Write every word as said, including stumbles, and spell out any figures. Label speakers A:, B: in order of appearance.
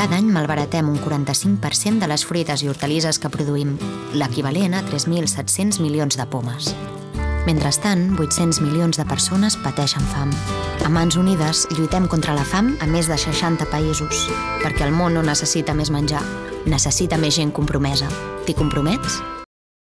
A: Cada any malbaratem un quaranta-cinc per cent de les fruites i hortalisses que produïm, l'equivalent a tres mil set-cents milions de pomes. Mentrestant, vuit-cents milions de persones pateixen fam. A Mans Unides lluitem contra la fam a més de seixanta països, perquè el món no necessita més menjar, necessita més gent compromesa. T'hi compromets?